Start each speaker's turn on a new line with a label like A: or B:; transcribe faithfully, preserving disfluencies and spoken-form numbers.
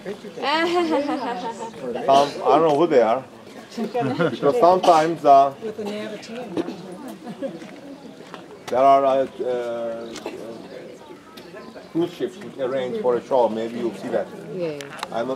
A: Some, I don't know who they are. Because sometimes uh, there are uh, uh, cruise ships which arrange for a show. Maybe you'll see that.
B: Yeah.
A: I'm not